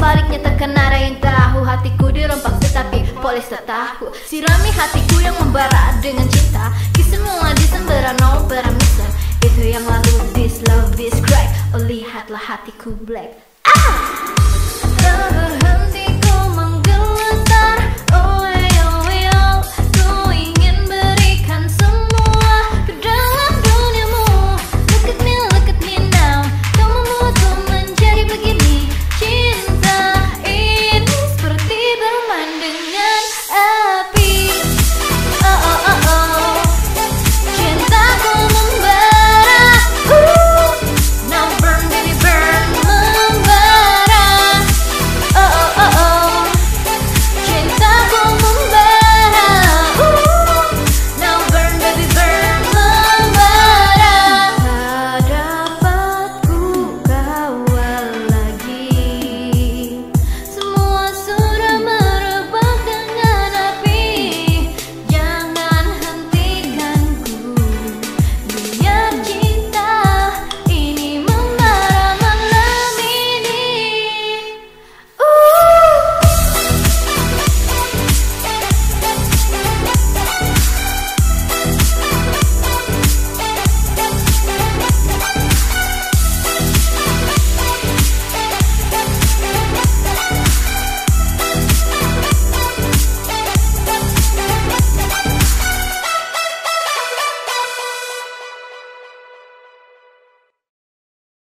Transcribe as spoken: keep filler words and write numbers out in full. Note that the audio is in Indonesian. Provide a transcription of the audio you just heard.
sebaliknya takkan ada yang tahu. Hatiku dirompak tetapi polis tak tahu. Sirami hatiku yang membara dengan cinta. Semua disemberan no bermisa. Itu yang lalu, this love is crack. Oh lihatlah hatiku black. Ah!